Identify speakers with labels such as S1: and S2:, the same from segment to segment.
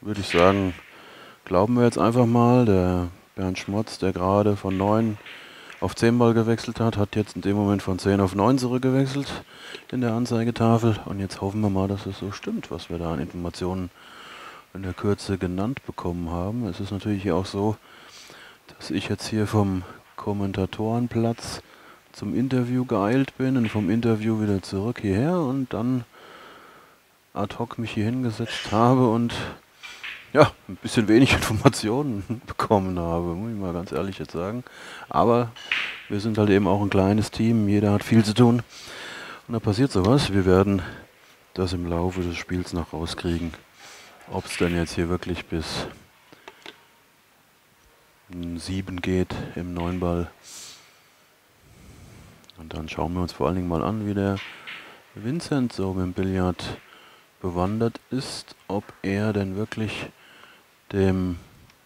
S1: würde ich sagen, glauben wir jetzt einfach mal, der Bernd Schmotz, der gerade von 9 auf 10 Ball gewechselt hat, hat jetzt in dem Moment von 10 auf 9 zurückgewechselt in der Anzeigetafel. Und jetzt hoffen wir mal, dass es so stimmt, was wir da an Informationen in der Kürze genannt bekommen haben. Es ist natürlich hier auch so, dass ich jetzt hier vom Kommentatorenplatz zum Interview geeilt bin und vom Interview wieder zurück hierher und dann ad hoc mich hier hingesetzt habe und ja, ein bisschen wenig Informationen bekommen habe, muss ich mal ganz ehrlich jetzt sagen. Aber wir sind halt eben auch ein kleines Team, jeder hat viel zu tun und da passiert sowas. Wir werden das im Laufe des Spiels noch rauskriegen, ob es denn jetzt hier wirklich bis 7 geht im Neunball. Und dann schauen wir uns vor allen Dingen mal an, wie der Vincent so mit dem Billard bewandert ist, ob er denn wirklich dem,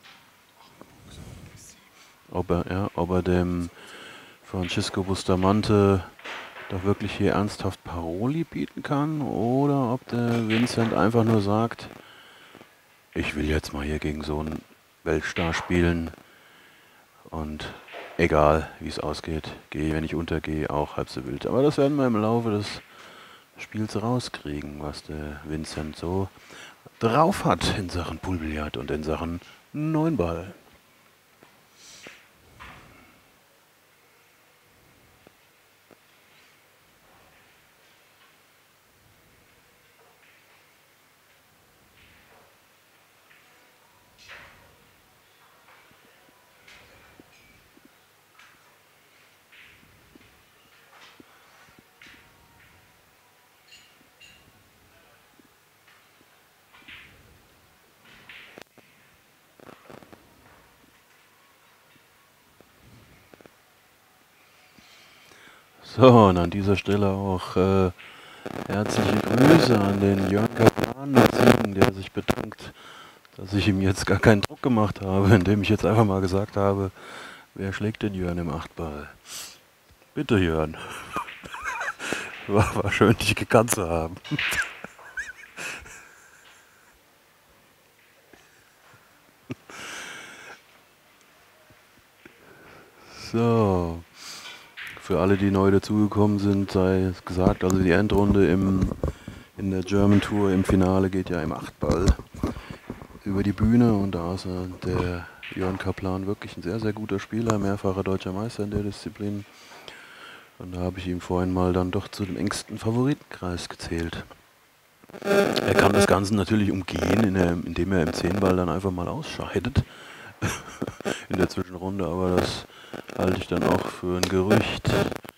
S1: ob er dem Francisco Bustamante doch wirklich hier ernsthaft Paroli bieten kann oder ob der Vincent einfach nur sagt, ich will jetzt mal hier gegen so einen Weltstar spielen und egal wie es ausgeht, gehe, wenn ich untergehe, auch halb so wild. Aber das werden wir im Laufe des Spiels rauskriegen, was der Vincent so drauf hat in Sachen Poolbillard und in Sachen Neunball. So, und an dieser Stelle auch herzliche Grüße an den Jörn Kaplan, der sich bedankt, dass ich ihm jetzt gar keinen Druck gemacht habe, indem ich jetzt einfach mal gesagt habe, wer schlägt den Jörn im Achtball? Bitte Jörn. War schön, dich gekannt zu haben. So, für alle, die neu dazugekommen sind, sei es gesagt, also die Endrunde in der German Tour im Finale geht ja im Achtball über die Bühne und da ist der Jörn Kaplan wirklich ein sehr, sehr guter Spieler, mehrfacher deutscher Meister in der Disziplin. Und da habe ich ihn vorhin mal dann doch zu dem engsten Favoritenkreis gezählt. Er kann das Ganze natürlich umgehen, indem er im Zehnball dann einfach mal ausscheidet in der Zwischenrunde, aber das halte ich dann auch für ein Gerücht.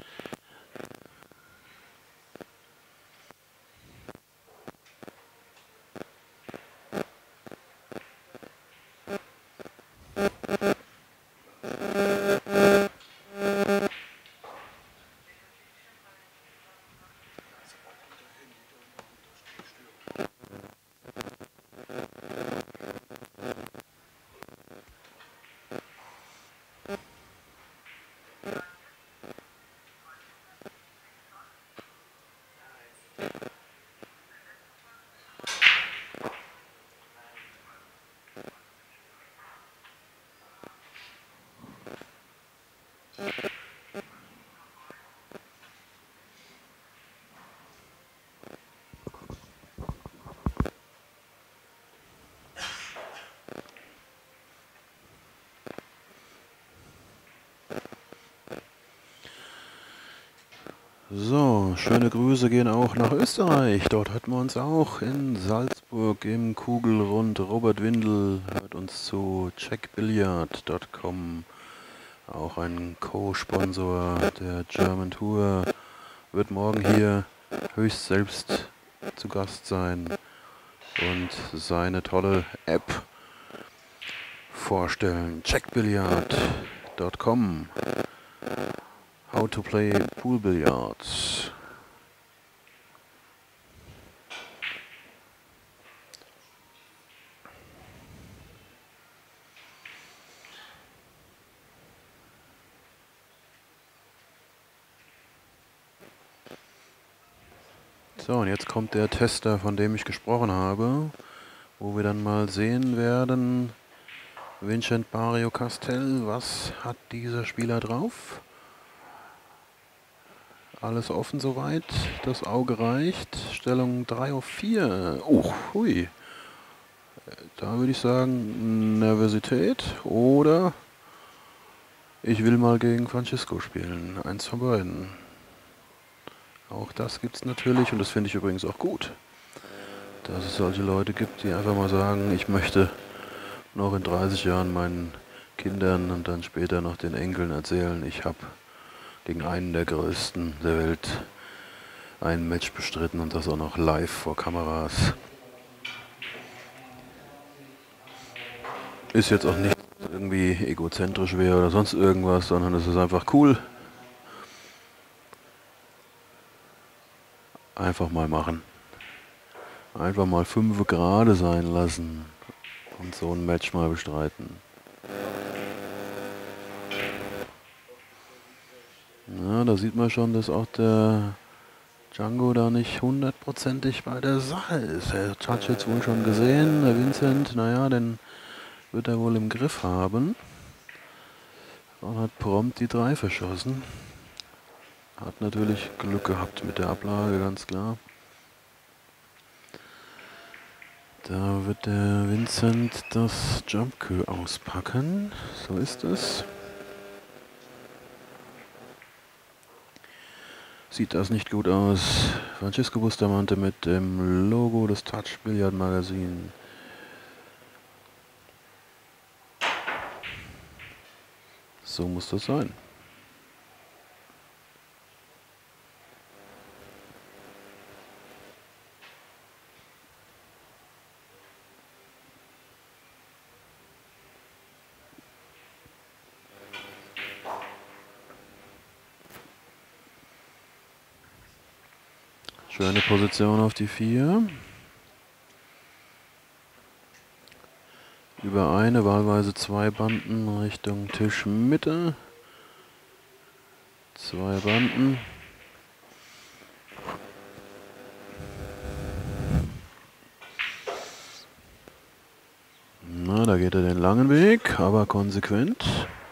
S1: So, schöne Grüße gehen auch nach Österreich. Dort hatten wir uns auch in Salzburg im Kugelrund. Robert Windel hört uns zu. Checkbilliard.com, auch ein Co-Sponsor der German Tour, wird morgen hier höchst selbst zu Gast sein und seine tolle App vorstellen. Checkbilliard.com, How to play pool billiards. So, und jetzt kommt der Tester, von dem ich gesprochen habe. wo wir dann mal sehen werden, Vincent Barrio Castel, was hat dieser Spieler drauf? Alles offen soweit, das Auge reicht, Stellung 3 auf 4. Hui, da würde ich sagen Nervosität oder ich will mal gegen Francisco spielen, eins von beiden. Auch das gibt es natürlich und das finde ich übrigens auch gut, dass es solche Leute gibt, die einfach mal sagen, ich möchte noch in 30 Jahren meinen Kindern und dann später noch den Enkeln erzählen, ich habe gegen einen der größten der Welt ein Match bestritten und das auch noch live vor Kameras. Ist jetzt auch nicht irgendwie egozentrisch wäre oder sonst irgendwas, sondern es ist einfach cool. Einfach mal machen. Einfach mal 5 gerade sein lassen und so ein Match mal bestreiten. Ja, da sieht man schon, dass auch der Django da nicht hundertprozentig bei der Sache ist. Er hat jetzt wohl schon gesehen, der Vincent, naja, den wird er wohl im Griff haben. Und hat prompt die 3 verschossen. Hat natürlich Glück gehabt mit der Ablage, ganz klar. Da wird der Vincent das Jump Cue auspacken. So ist es. Sieht das nicht gut aus. Francisco Bustamante mit dem Logo des Touch Billiard Magazin. So muss das sein. Schöne Position auf die 4. Über eine, wahlweise 2 Banden Richtung Tischmitte. 2 Banden. Na, da geht er den langen Weg, aber konsequent.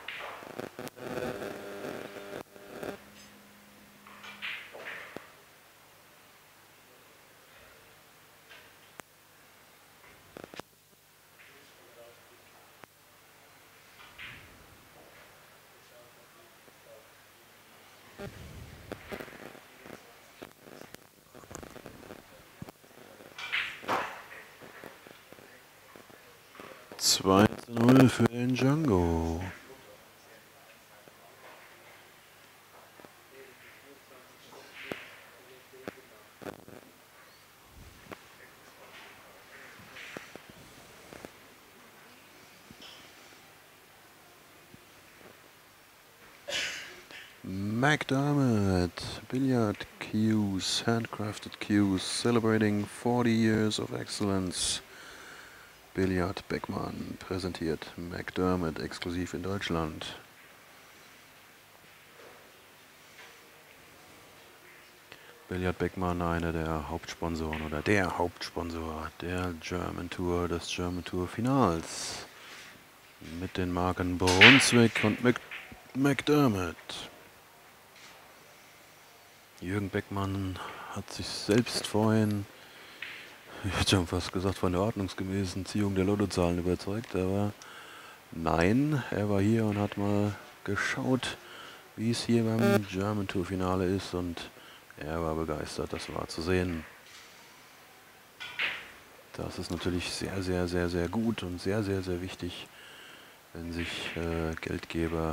S1: Zwei zu 0 für den Django. McDermott, billiard cues, handcrafted cues, celebrating 40 years of excellence. Billiard Beckmann präsentiert McDermott exklusiv in Deutschland. Billiard Beckmann, einer der Hauptsponsoren oder der Hauptsponsor der German Tour, des German Tour Finals. Mit den Marken Brunswick und McDermott. Jürgen Beckmann hat sich selbst vorhin, ich hätte schon fast gesagt, von der ordnungsgemäßen Ziehung der Lottozahlen überzeugt, aber nein, er war hier und hat mal geschaut, wie es hier beim German Tour Finale ist und er war begeistert, das war zu sehen. Das ist natürlich sehr, sehr, sehr, sehr gut und sehr, sehr, sehr wichtig, wenn sich Geldgeber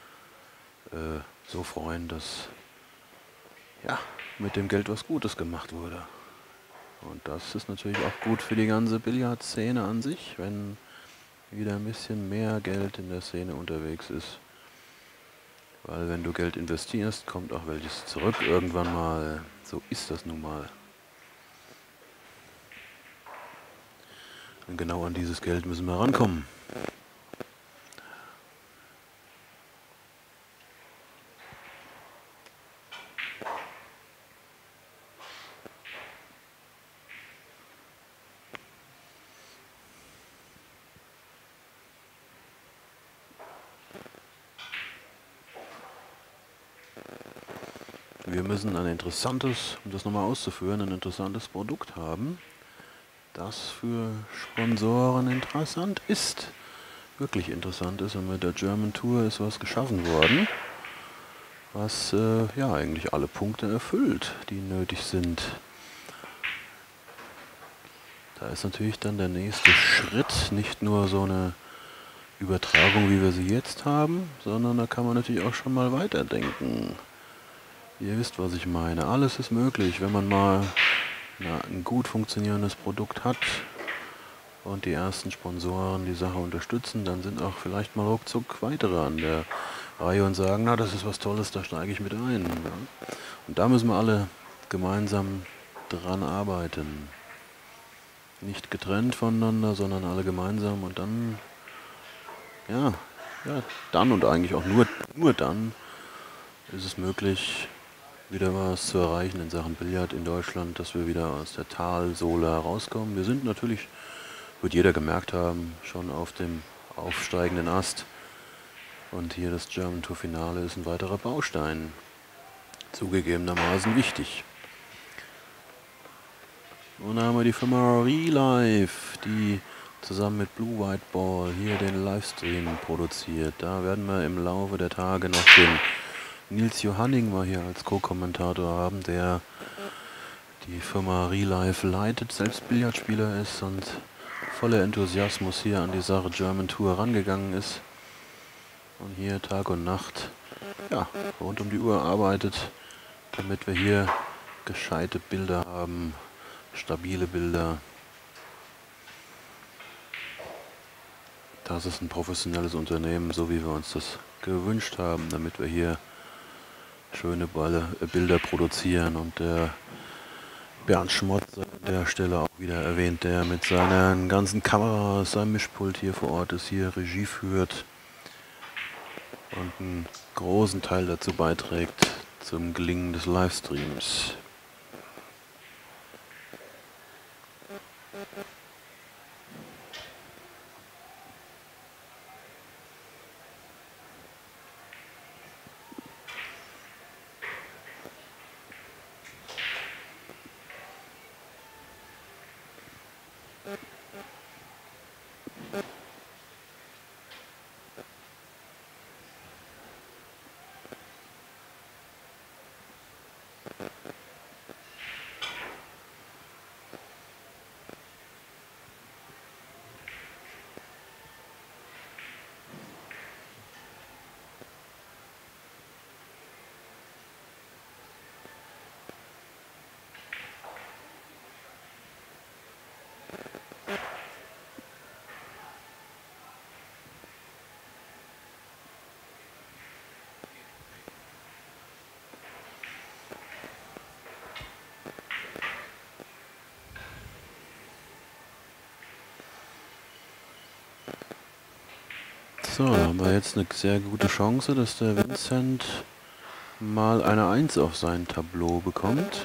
S1: so freuen, dass ja, mit dem Geld was Gutes gemacht wurde. Und das ist natürlich auch gut für die ganze Billardszene an sich, wenn wieder ein bisschen mehr Geld in der Szene unterwegs ist. Weil wenn du Geld investierst, kommt auch welches zurück irgendwann mal. So ist das nun mal. Und genau an dieses Geld müssen wir rankommen. wir müssen ein interessantes, um das nochmal auszuführen, ein interessantes Produkt haben, das für Sponsoren interessant ist. Wirklich interessant ist, und mit der German Tour ist was geschaffen worden, was ja eigentlich alle Punkte erfüllt, die nötig sind. Da ist natürlich dann der nächste Schritt nicht nur so eine Übertragung, wie wir sie jetzt haben, sondern da kann man natürlich auch schon mal weiterdenken. Ihr wisst, was ich meine. Alles ist möglich, wenn man mal ein gut funktionierendes Produkt hat und die ersten Sponsoren die Sache unterstützen, dann sind auch vielleicht mal ruckzuck weitere an der Reihe und sagen, na, das ist was Tolles, da steige ich mit ein. Ja. Und da müssen wir alle gemeinsam dran arbeiten. Nicht getrennt voneinander, sondern alle gemeinsam, und dann, ja, dann und eigentlich auch nur dann ist es möglich, wieder was zu erreichen in Sachen Billard in Deutschland, dass wir wieder aus der Talsohle herauskommen. Wir sind natürlich, wird jeder gemerkt haben, schon auf dem aufsteigenden Ast. Und hier das German Tour Finale ist ein weiterer Baustein. Zugegebenermaßen wichtig. Und dann haben wir die Firma Relive, die zusammen mit Blue White Ball hier den Livestream produziert. Da werden wir im Laufe der Tage noch den Nils Johanning mal hier als Co-Kommentator haben, der die Firma Relive leitet, selbst Billardspieler ist und voller Enthusiasmus hier an die Sache German Tour rangegangen ist und hier Tag und Nacht, ja, rund um die Uhr arbeitet, damit wir hier gescheite Bilder haben, stabile Bilder. Das ist ein professionelles Unternehmen, so wie wir uns das gewünscht haben, damit wir hier schöne Bilder produzieren. Und der Bernd Schmotz an der Stelle auch wieder erwähnt, der mit seinen ganzen Kameras, seinem Mischpult hier vor Ort ist, hier Regie führt und einen großen Teil dazu beiträgt zum Gelingen des Livestreams. So, da haben wir jetzt eine sehr gute Chance, dass der Vincent mal eine 1 auf sein Tableau bekommt.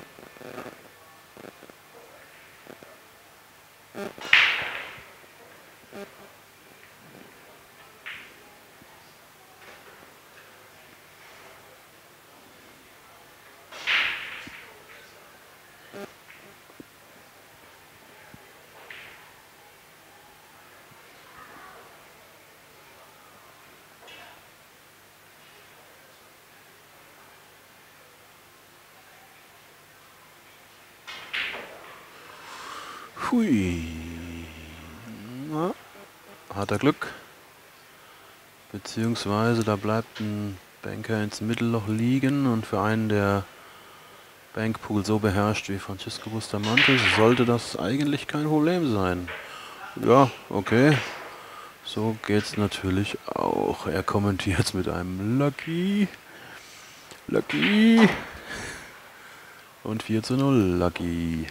S1: Hui. Na, hat er Glück. Beziehungsweise da bleibt ein Banker ins Mittelloch liegen, und für einen, der Bankpool so beherrscht wie Francisco Bustamante, sollte das eigentlich kein Problem sein. Ja, okay. So geht's natürlich auch. Er kommentiert mit einem Lucky. Lucky. Und 4:0 Lucky.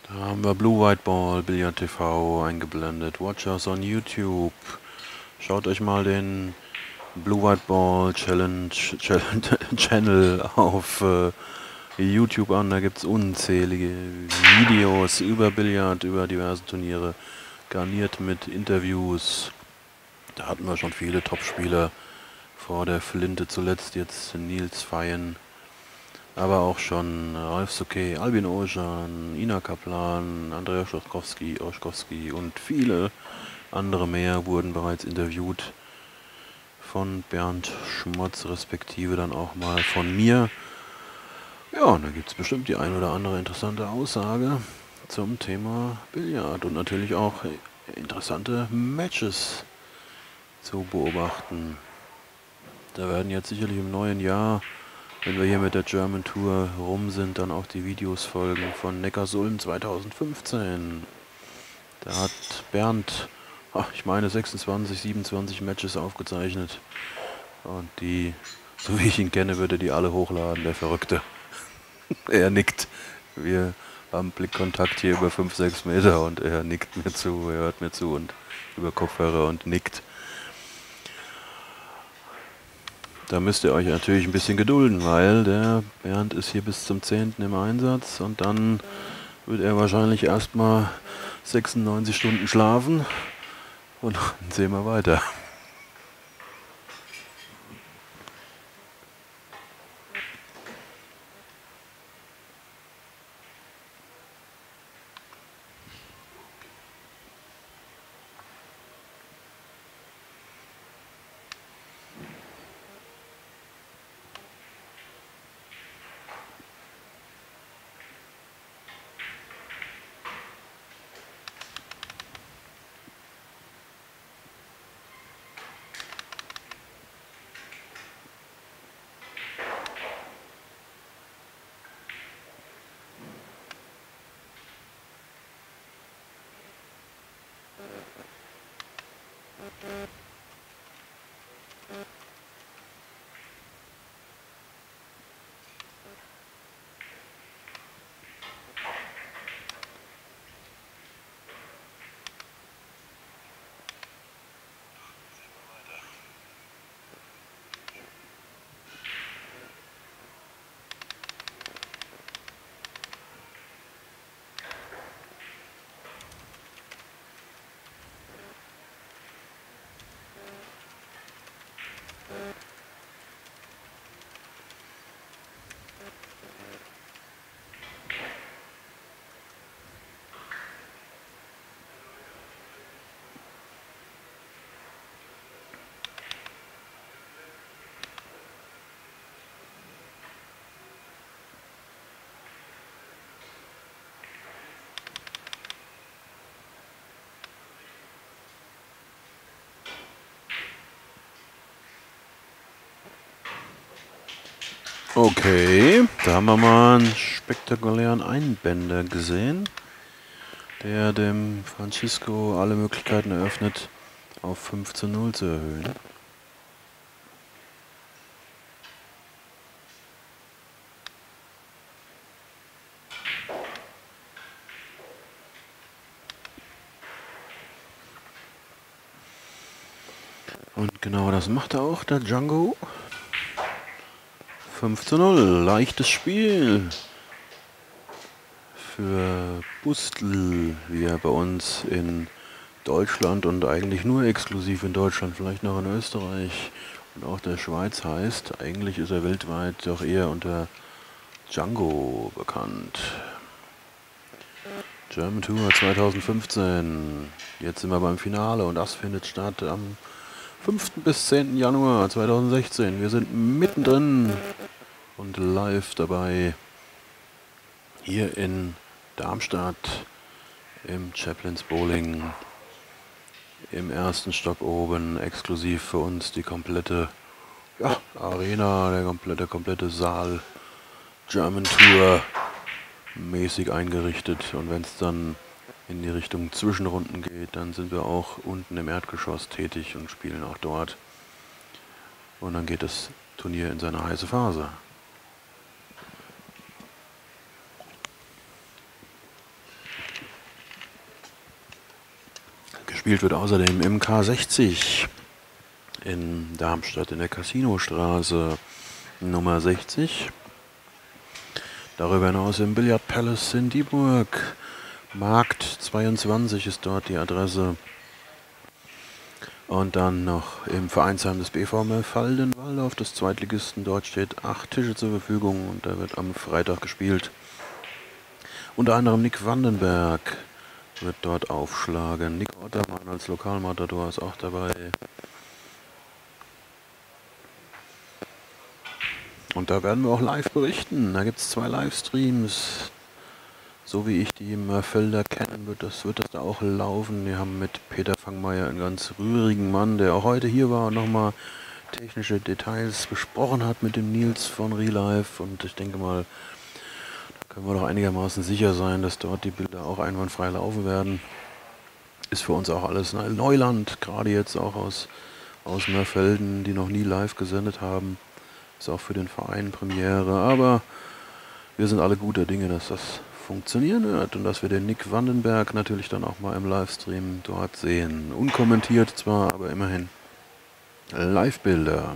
S1: Da haben wir Blue White Ball, Billard TV eingeblendet. Watch us on YouTube. Schaut euch mal den Blue White Ball Channel auf YouTube an. Da gibt es unzählige Videos über Billard, über diverse Turniere, garniert mit Interviews. Da hatten wir schon viele Topspieler vor der Flinte, zuletzt jetzt Nils Feyen, aber auch schon Ralf Souquet, Albin Ojan, Ina Kaplan, Andreas Oschkowski und viele andere mehr wurden bereits interviewt von Bernd Schmotz, respektive dann auch mal von mir. Ja, und da gibt es bestimmt die ein oder andere interessante Aussage zum Thema Billard und natürlich auch interessante Matches zu beobachten. Da werden jetzt sicherlich im neuen Jahr, wenn wir hier mit der German Tour rum sind, dann auch die Videos folgen von Neckarsulm 2015. Da hat Bernd, ich meine 26, 27 Matches aufgezeichnet. Und die, so wie ich ihn kenne, würde die alle hochladen, der Verrückte. Er nickt. Wir haben Blickkontakt hier über 5, 6 Meter und er nickt mir zu, er hört mir zu und über Kopfhörer und nickt. Da müsst ihr euch natürlich ein bisschen gedulden, weil der Bernd ist hier bis zum 10. im Einsatz und dann wird er wahrscheinlich erstmal 96 Stunden schlafen und dann sehen wir weiter. Okay, da haben wir mal einen spektakulären Einbänder gesehen, der dem Francisco alle Möglichkeiten eröffnet, auf 5:0 zu erhöhen. Und genau das macht er auch, der Django. 5:0, leichtes Spiel für Bustl, wie er bei uns in Deutschland und eigentlich nur exklusiv in Deutschland, vielleicht noch in Österreich und auch der Schweiz heißt. Eigentlich ist er weltweit doch eher unter Django bekannt. German Tour 2015. Jetzt sind wir beim Finale und das findet statt am 5. bis 10. Januar 2016. Wir sind mittendrin und live dabei hier in Darmstadt im Chaplin's Bowling im ersten Stock oben, exklusiv für uns die komplette Arena, der komplette Saal, German Tour mäßig eingerichtet. Und wenn es dann in die Richtung Zwischenrunden geht, dann sind wir auch unten im Erdgeschoss tätig und spielen auch dort. Und dann geht das Turnier in seine heiße Phase. Gespielt wird außerdem im K60 in Darmstadt in der Casinostraße Nummer 60. Darüber hinaus im Billiard Palace in Dieburg. Markt 22 ist dort die Adresse. Und dann noch im Vereinsheim des BVM Falden-Walldorf, des Zweitligisten. Dort steht 8 Tische zur Verfügung und da wird am Freitag gespielt. Unter anderem Nick Vandenberg wird dort aufschlagen. Nick Ottermann als Lokalmatador ist auch dabei. Und da werden wir auch live berichten. Da gibt es 2 Livestreams. So wie ich die Mörfelder kenne, wird das da auch laufen. Wir haben mit Peter Fangmeier einen ganz rührigen Mann, der auch heute hier war und nochmal technische Details besprochen hat mit dem Nils von Relive. Und ich denke mal, da können wir doch einigermaßen sicher sein, dass dort die Bilder auch einwandfrei laufen werden. Ist für uns auch alles Neuland, gerade jetzt auch aus Mörfelden, die noch nie live gesendet haben. Ist auch für den Verein Premiere, aber wir sind alle guter Dinge, dass das funktionieren wird und dass wir den Nick Vandenberg natürlich dann auch mal im Livestream dort sehen. Unkommentiert zwar, aber immerhin Live-Bilder.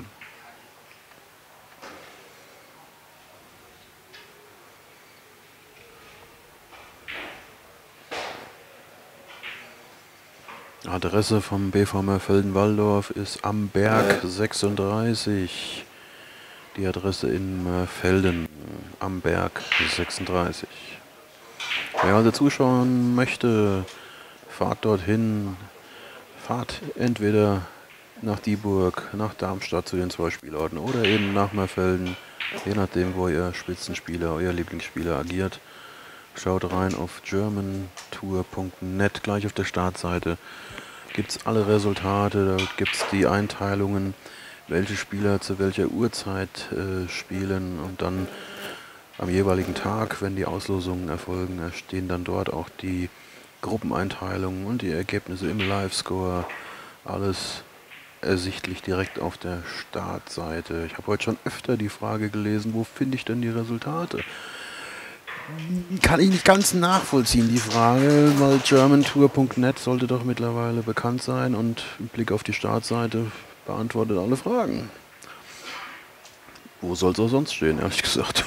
S1: Adresse vom BVM Felden-Walldorf ist am Berg 36. Die Adresse in Felden am Berg 36. Wer also zuschauen möchte, fahrt dorthin. Fahrt entweder nach Dieburg, nach Darmstadt zu den 2 Spielorten oder eben nach Mörfelden, je nachdem, wo ihr Spitzenspieler, euer Lieblingsspieler agiert. Schaut rein auf germantour.net, gleich auf der Startseite gibt es alle Resultate, da gibt es die Einteilungen, welche Spieler zu welcher Uhrzeit spielen und dann am jeweiligen Tag, wenn die Auslosungen erfolgen, stehen dann dort auch die Gruppeneinteilungen und die Ergebnisse im Live-Score. Alles ersichtlich direkt auf der Startseite. Ich habe heute schon öfter die Frage gelesen, wo finde ich denn die Resultate? Kann ich nicht ganz nachvollziehen, die Frage, weil germantour.net sollte doch mittlerweile bekannt sein und im Blick auf die Startseite beantwortet alle Fragen. Wo soll es auch sonst stehen, ehrlich gesagt?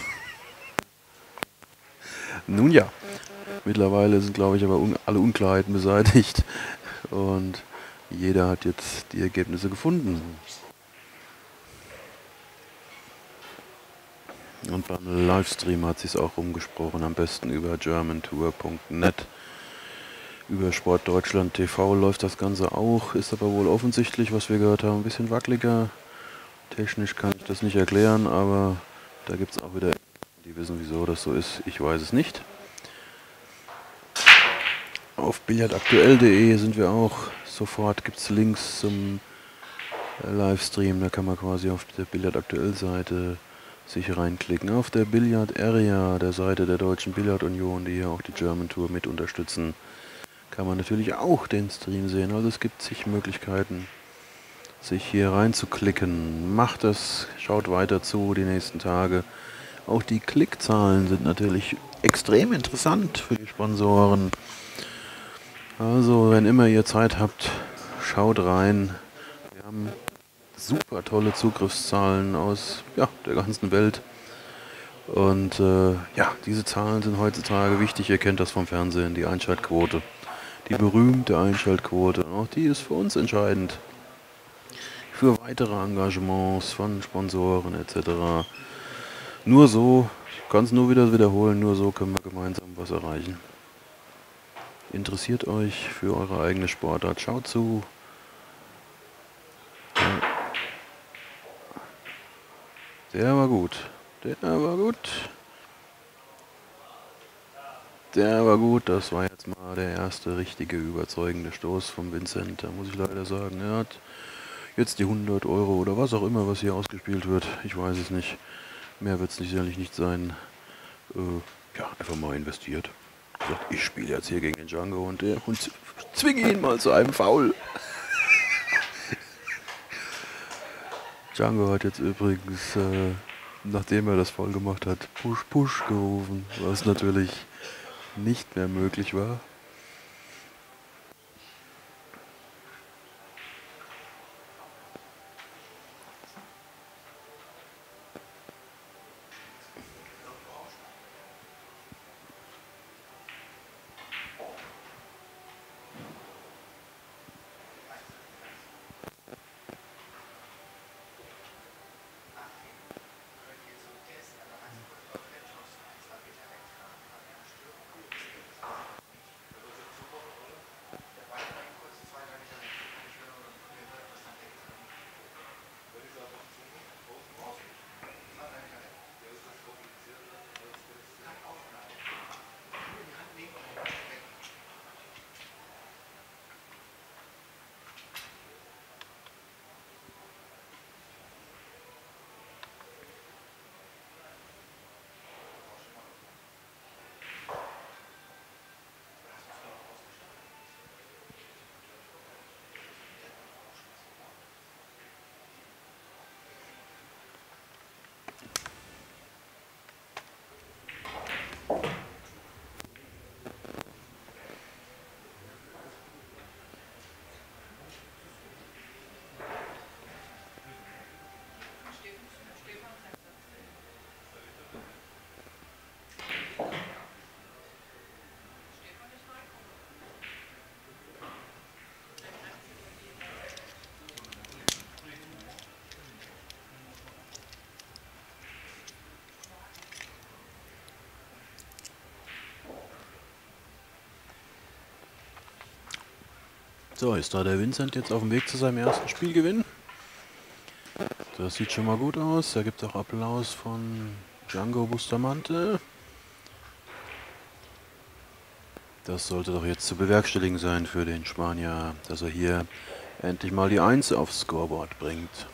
S1: Nun ja, mittlerweile sind, glaube ich, aber alle Unklarheiten beseitigt und jeder hat jetzt die Ergebnisse gefunden. Und beim Livestream hat sich auch rumgesprochen, am besten über germantour.net. Über Sport Deutschland TV läuft das Ganze auch, ist aber wohl offensichtlich, was wir gehört haben, ein bisschen wackeliger. Technisch kann ich das nicht erklären, aber da gibt es auch wieder, die wissen, wieso das so ist. Ich weiß es nicht. Auf billardaktuell.de sind wir auch. Sofort gibt es Links zum Livestream. Da kann man quasi auf der Billardaktuell-Seite sich reinklicken. Auf der Billard Area, der Seite der Deutschen Billardunion, die hier auch die German Tour mit unterstützen, kann man natürlich auch den Stream sehen. Also es gibt zig Möglichkeiten, sich hier reinzuklicken. Macht das, schaut weiter zu die nächsten Tage. Auch die Klickzahlen sind natürlich extrem interessant für die Sponsoren. Also wenn immer ihr Zeit habt, schaut rein. Wir haben super tolle Zugriffszahlen aus der ganzen Welt. Und diese Zahlen sind heutzutage wichtig. Ihr kennt das vom Fernsehen, die Einschaltquote. Die berühmte Einschaltquote. Und auch die ist für uns entscheidend. Für weitere Engagements von Sponsoren etc. Nur so, ich kann es nur wieder wiederholen, nur so können wir gemeinsam was erreichen. Interessiert euch für eure eigene Sportart, schaut zu. Der war gut. Der war gut. Der war gut. Das war jetzt mal der erste richtige überzeugende Stoß von Vincent. Da muss ich leider sagen, er hat jetzt die 100 Euro oder was auch immer, was hier ausgespielt wird. Ich weiß es nicht. Mehr wird es sicherlich nicht sein. Einfach mal investiert. Gesagt, ich spiele jetzt hier gegen den Django und zwinge ihn mal zu einem Foul. Django hat jetzt übrigens, nachdem er das Foul gemacht hat, Push, Push gerufen, was natürlich nicht mehr möglich war. So, ist da der Vincent jetzt auf dem Weg zu seinem ersten Spielgewinn? Das sieht schon mal gut aus. Da gibt es auch Applaus von Django Bustamante. Das sollte doch jetzt zu bewerkstelligen sein für den Spanier, dass er hier endlich mal die 1 aufs Scoreboard bringt.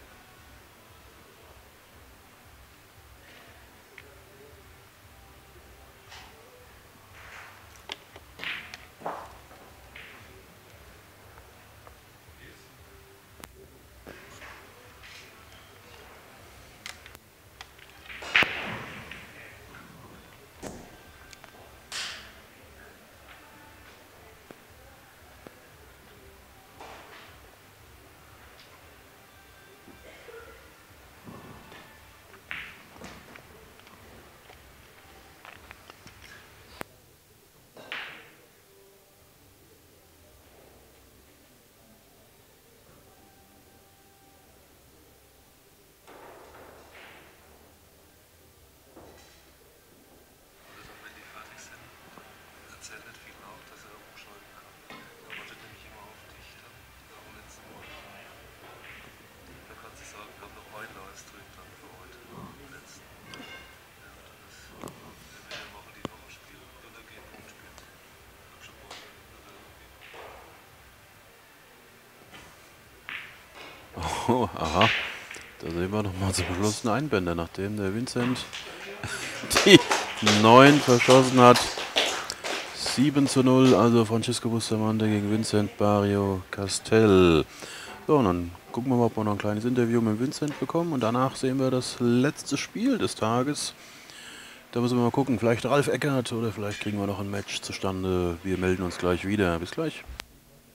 S1: Oh, aha. Da sehen wir nochmal zum Schluss einen Einbänder, nachdem der Vincent die 9 verschossen hat. 7:0, also Francisco Bustamante gegen Vincent Barrio Castel. So, und dann gucken wir mal, ob wir noch ein kleines Interview mit Vincent bekommen. Und danach sehen wir das letzte Spiel des Tages. Da müssen wir mal gucken, vielleicht Ralf Eckert oder vielleicht kriegen wir noch ein Match zustande. Wir melden uns gleich wieder. Bis gleich.